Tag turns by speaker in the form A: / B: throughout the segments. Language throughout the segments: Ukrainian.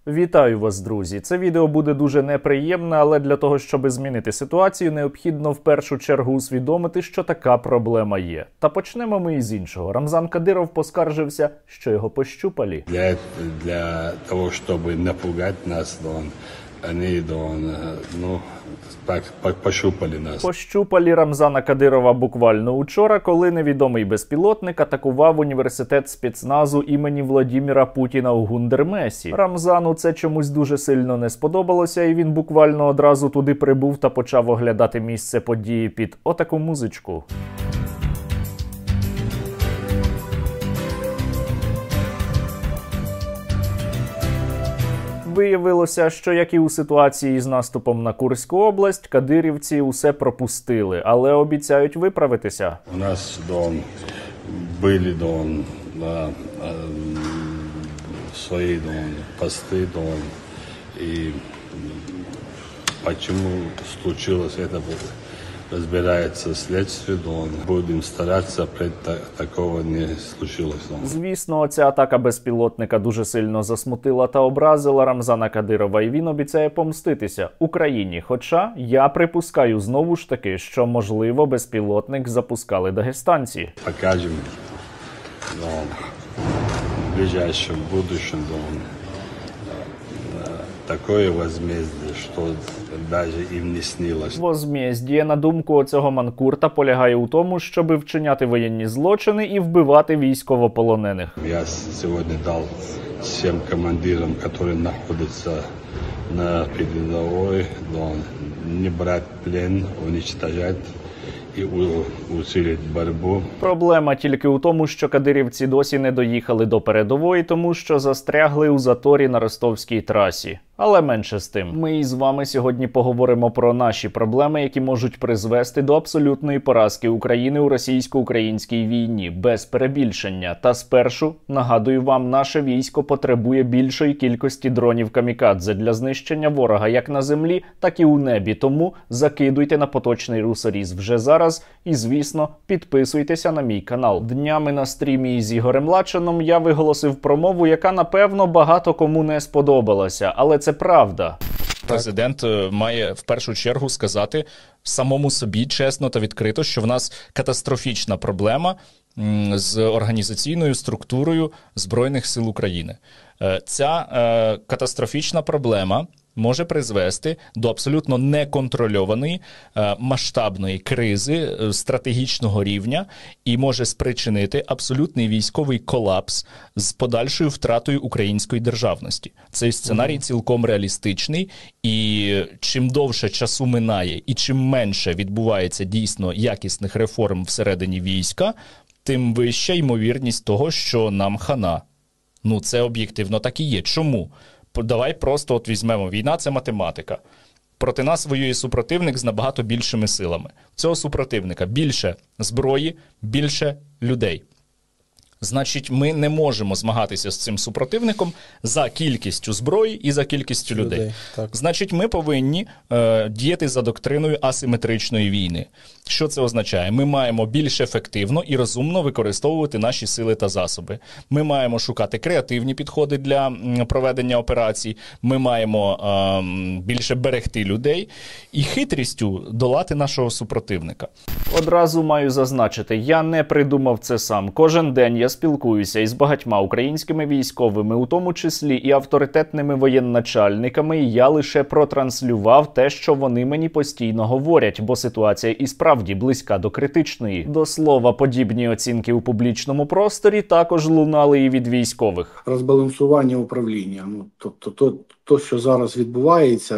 A: Вітаю вас, друзі! Це відео буде дуже неприємне, але для того, щоб змінити ситуацію, необхідно в першу чергу усвідомити, що така проблема є. Та почнемо ми із іншого. Рамзан Кадиров поскаржився, що його пощупали.
B: Для того, щоб напугати нас, вони пощупали нас.
A: Пощупали Рамзана Кадирова буквально учора, коли невідомий безпілотник атакував університет спецназу імені Владіміра Путіна у Гундермесі. Рамзану це чомусь дуже сильно не сподобалося, і він буквально одразу туди прибув та почав оглядати місце події під отаку музичку. Виявилося, що, як і у ситуації з наступом на Курську область, кадирівці усе пропустили, але обіцяють виправитися.
B: У нас були свої пости, і чому случилось це, розбирається слідство, будемо старатися, щоб такого не случилось.
A: Звісно, ця атака безпілотника дуже сильно засмутила та образила Рамзана Кадирова, і він обіцяє помститися Україні. Хоча я припускаю знову ж таки, що, можливо, безпілотник запускали дагестанці.
B: Покажемо в ближайшем будущем такое возмездие, що навіть їм не снилось.
A: Возмездіє, на думку цього манкурта, полягає у тому, щоб вчиняти воєнні злочини і вбивати військовополонених.
B: Я сьогодні дав всім командирам, які знаходяться на передовій, не брати плен, уничтожати і усилити боротьбу.
A: Проблема тільки у тому, що кадирівці досі не доїхали до передової, тому що застрягли у заторі на ростовській трасі. Але менше з тим. Ми із вами сьогодні поговоримо про наші проблеми, які можуть призвести до абсолютної поразки України у російсько-українській війні, без перебільшення. Та спершу, нагадую вам, наше військо потребує більшої кількості дронів камікадзе для знищення ворога як на землі, так і у небі. Тому закидуйте на поточний русоріз вже зараз і, звісно, підписуйтеся на мій канал. Днями на стрімі із Ігорем Лачином я виголосив промову, яка, напевно, багато кому не сподобалася, але це правда.
C: Президент має в першу чергу сказати самому собі чесно та відкрито, що в нас катастрофічна проблема з організаційною структурою Збройних сил України. Ця катастрофічна проблема може призвести до абсолютно неконтрольованої масштабної кризи стратегічного рівня і може спричинити абсолютний військовий колапс з подальшою втратою української державності. Цей сценарій цілком реалістичний, і чим довше часу минає і чим менше відбувається дійсно якісних реформ всередині війська, тим вища ймовірність того, що нам хана. Ну, це об'єктивно так і є. Чому? Давай просто от візьмемо. Війна – це математика. Проти нас воює супротивник з набагато більшими силами. Цього супротивника більше зброї, більше людей. Значить, ми не можемо змагатися з цим супротивником за кількістю зброї і за кількістю людей. Значить, ми повинні діяти за доктриною асиметричної війни. Що це означає? Ми маємо більш ефективно і розумно використовувати наші сили та засоби. Ми маємо шукати креативні підходи для проведення операцій. Ми маємо більше берегти людей і хитрістю долати нашого супротивника.
A: Одразу маю зазначити, я не придумав це сам. Кожен день я спілкуюся із багатьма українськими військовими, у тому числі і авторитетними воєначальниками, і я лише протранслював те, що вони мені постійно говорять, бо ситуація і справді близька до критичної. До слова, подібні оцінки у публічному просторі також лунали і від військових.
D: Розбалансування управління. Тобто то, що зараз відбувається,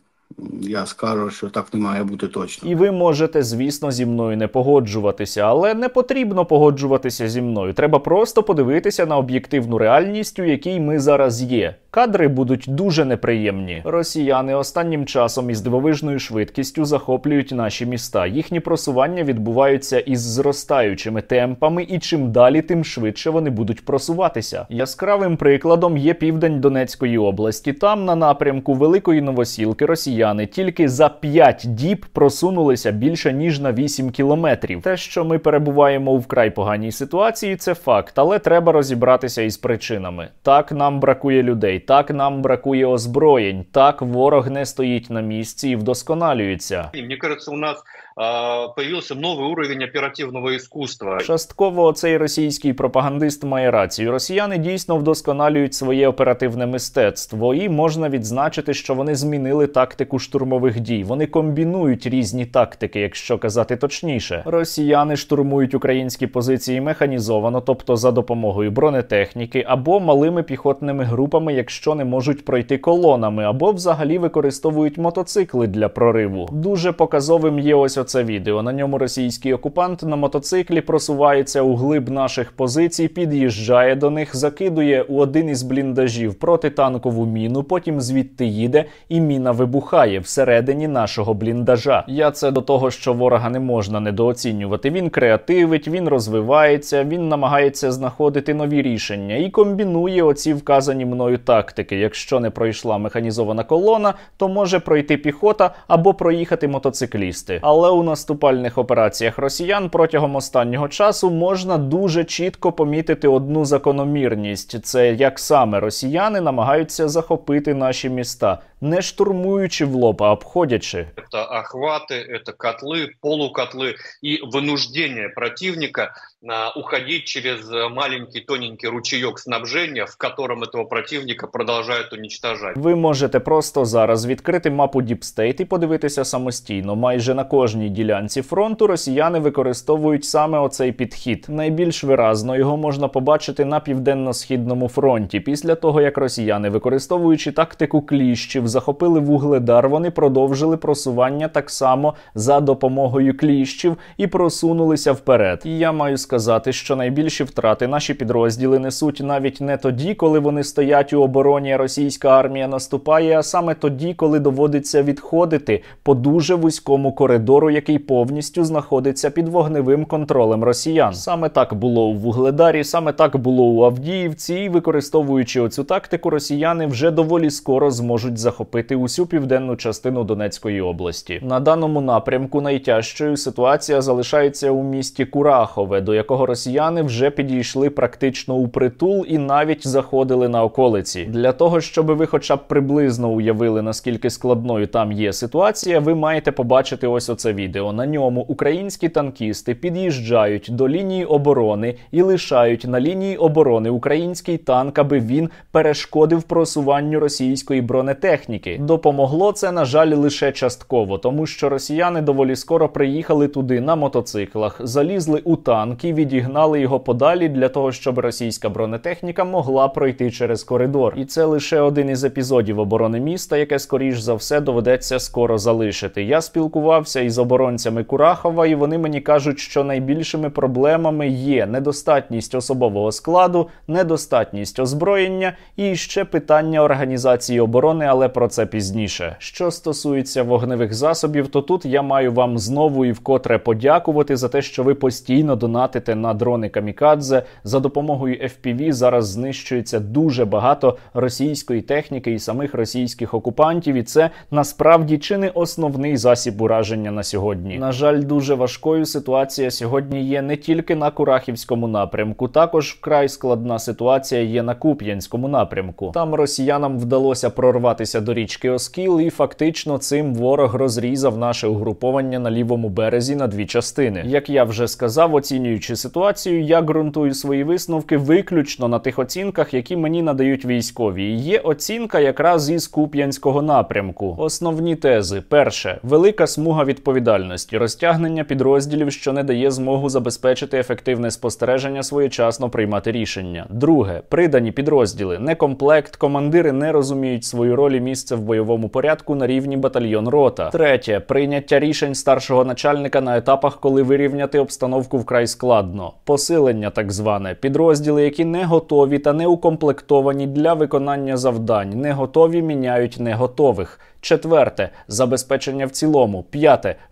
D: я скажу, що так не має бути точно.
A: І ви можете, звісно, зі мною не погоджуватися, але не потрібно погоджуватися зі мною. Треба просто подивитися на об'єктивну реальність, у якій ми зараз є. Кадри будуть дуже неприємні. Росіяни останнім часом із дивовижною швидкістю захоплюють наші міста. Їхні просування відбуваються із зростаючими темпами, і чим далі, тим швидше вони будуть просуватися. Яскравим прикладом є південь Донецької області. Там, на напрямку Великої Новосілки, росіяни тільки за 5 діб просунулися більше, ніж на 8 кілометрів. Те, що ми перебуваємо у вкрай поганій ситуації, це факт, але треба розібратися із причинами. Так, нам бракує людей. так нам бракує озброєнь, так ворог не стоїть на місці і вдосконалюється.
E: Мне кажется, у нас появился новый уровень оперативного искусства.
A: Частково цей російський пропагандист має рацію. Росіяни дійсно вдосконалюють своє оперативне мистецтво, і можна відзначити, що вони змінили тактику штурмових дій. Вони комбінують різні тактики, якщо казати точніше. Росіяни штурмують українські позиції механізовано, тобто за допомогою бронетехніки, або малими піхотними групами, якщо не можуть пройти колонами, або взагалі використовують мотоцикли для прориву. Дуже показовим є ось оце відео. На ньому російський окупант на мотоциклі просувається у глиб наших позицій, під'їжджає до них, закидує у один із бліндажів протитанкову міну, потім звідти їде і міна вибухає всередині нашого бліндажа. Я це до того, що ворога не можна недооцінювати. Він креативить, він розвивається, він намагається знаходити нові рішення і комбінує оці вказані мною тактики. Якщо не пройшла механізована колона, то може пройти піхота або проїхати мотоциклісти. Але у наступальних операціях росіян протягом останнього часу можна дуже чітко помітити одну закономірність. Це як саме росіяни намагаються захопити наші міста, не штурмуючи в лоб, а обходячи.
E: Это охваты, это котлы, полукотлы и вынуждение противника уходить через маленький тоненький ручеек снабжения, в котором этого противника продолжают уничтожать.
A: Ви можете просто зараз відкрити мапу Deep State і подивитися самостійно. Майже на кожній ділянці фронту росіяни використовують саме оцей підхід. Найбільш виразно його можна побачити на Південно-Східному фронті. Після того, як росіяни, використовуючи тактику кліщів, захопили Вугледар, вони продовжили просування так само за допомогою кліщів і просунулися вперед. І я маю сказати, що найбільші втрати наші підрозділи несуть навіть не тоді, коли вони стоять у обороні, а російська армія наступає, а саме тоді, коли доводиться відходити по дуже вузькому коридору, який повністю знаходиться під вогневим контролем росіян. Саме так було у Вугледарі, саме так було у Авдіївці, і використовуючи оцю тактику, росіяни вже доволі скоро зможуть захопити усю південну частину Донецької області. На даному напрямку найтяжчою ситуація залишається у місті Курахове, до якого росіяни вже підійшли практично у притул і навіть заходили на околиці. Для того, щоб ви хоча б приблизно уявили, наскільки складною там є ситуація, ви маєте побачити ось оце відео. На ньому українські танкісти під'їжджають до лінії оборони і лишають на лінії оборони український танк, аби він перешкодив просуванню російської бронетехніки. Допомогло це, на жаль, лише частково, тому що росіяни доволі скоро приїхали туди на мотоциклах, залізли у танк і відігнали його подалі для того, щоб російська бронетехніка могла пройти через коридор. І це лише один із епізодів оборони міста, яке, скоріш за все, доведеться скоро залишити. Я спілкувався із оборонцями Курахова, і вони мені кажуть, що найбільшими проблемами є недостатність особового складу, недостатність озброєння і ще питання організації оборони, але про це пізніше. Що стосується вогневих засобів, то тут я маю вам знову і вкотре подякувати за те, що ви постійно донатите на дрони камікадзе. За допомогою FPV зараз знищується дуже багато російської техніки і самих російських окупантів, і це насправді чи не основний засіб ураження на сьогодні. На жаль, дуже важкою ситуація сьогодні є не тільки на Курахівському напрямку, також вкрай складна ситуація є на Куп'янському напрямку. Там росіянам вдалося прорватися до річки Оскіл, і фактично цим ворог розрізав наше угруповання на лівому березі на дві частини. Як я вже сказав, оцінюючи ситуацію, я ґрунтую свої висновки виключно на тих оцінках, які мені надають військові. І є оцінка якраз із Куп'янського напрямку. Основні тези. Перше. Велика смуга відповідальності. Розтягнення підрозділів, що не дає змогу забезпечити ефективне спостереження, своєчасно приймати рішення. Друге. Придані підрозділи. Некомплект. Командири не розуміють свою роль і місце в бойовому порядку на рівні батальйон-рота. Третє. Прийняття рішень старшого начальника на етапах, коли вирівняти обстановку вкрай складно. Посилення так зване. Підрозділи, які не готові та не укомплектовані для виконання завдань. Не готові міняють неготових. Четверте. Забезпечення в цілому. П'яте.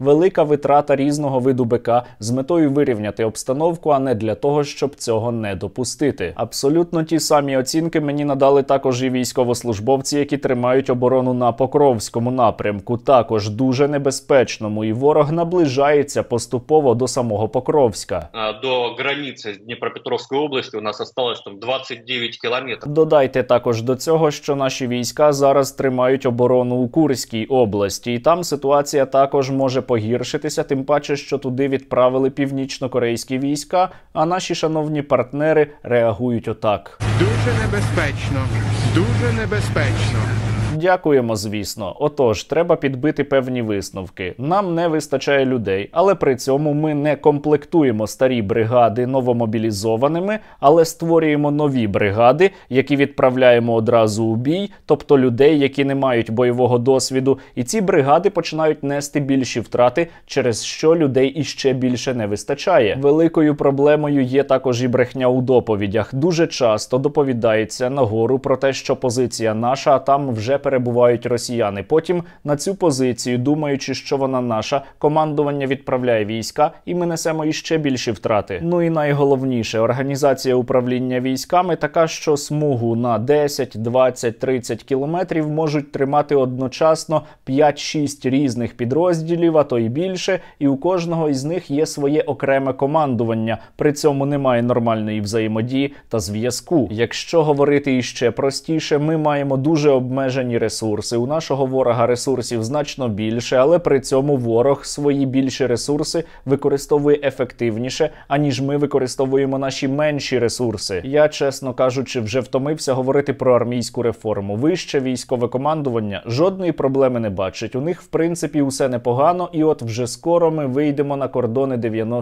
A: Велика витрата різного виду БК з метою вирівняти обстановку, а не для того, щоб цього не допустити. Абсолютно ті самі оцінки мені надали також і військовослужбовці, які тримають оборону на Покровському напрямку, також дуже небезпечному, і ворог наближається поступово до самого Покровська.
E: До границы Днепропетровской области у нас осталось там 29 километров.
A: Додайте також до цього, що наші війська зараз тримають оборону у Курській області, і там ситуація також може погіршитися, тим паче, що туди відправили північно-корейські війська, а наші шановні партнери реагують отак.
F: Дуже небезпечно, дуже небезпечно.
A: Дякуємо, звісно. Отож, треба підбити певні висновки. Нам не вистачає людей, але при цьому ми не комплектуємо старі бригади новомобілізованими, але створюємо нові бригади, які відправляємо одразу у бій, тобто людей, які не мають бойового досвіду, і ці бригади починають нести більші втрати, через що людей іще більше не вистачає. Великою проблемою є також і брехня у доповідях. Дуже часто доповідається нагору про те, що позиція наша, а там вже перебувають росіяни. Потім на цю позицію, думаючи, що вона наша, командування відправляє війська, і ми несемо іще більші втрати. Ну і найголовніше, організація управління військами така, що смугу на 10, 20, 30 кілометрів можуть тримати одночасно 5-6 різних підрозділів, а то й більше, і у кожного із них є своє окреме командування. При цьому немає нормальної взаємодії та зв'язку. Якщо говорити іще простіше, ми маємо дуже обмежені ресурси. У нашого ворога ресурсів значно більше, але при цьому ворог свої більші ресурси використовує ефективніше, аніж ми використовуємо наші менші ресурси. Я, чесно кажучи, вже втомився говорити про армійську реформу. Вище військове командування жодної проблеми не бачить. У них, в принципі, усе непогано, і от вже скоро ми вийдемо на кордони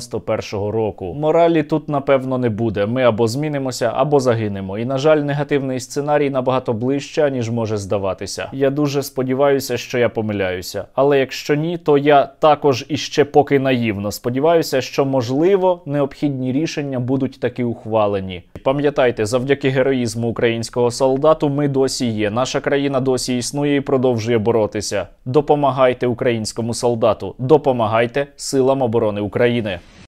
A: 91-го року. Моралі тут, напевно, не буде. Ми або змінимося, або загинемо. І, на жаль, негативний сценарій набагато ближче, ніж може здаватися. Я дуже сподіваюся, що я помиляюся. Але якщо ні, то я також іще поки наївно сподіваюся, що, можливо, необхідні рішення будуть таки ухвалені. Пам'ятайте, завдяки героїзму українського солдату ми досі є. Наша країна досі існує і продовжує боротися. Допомагайте українському солдату. Допомагайте силам оборони України.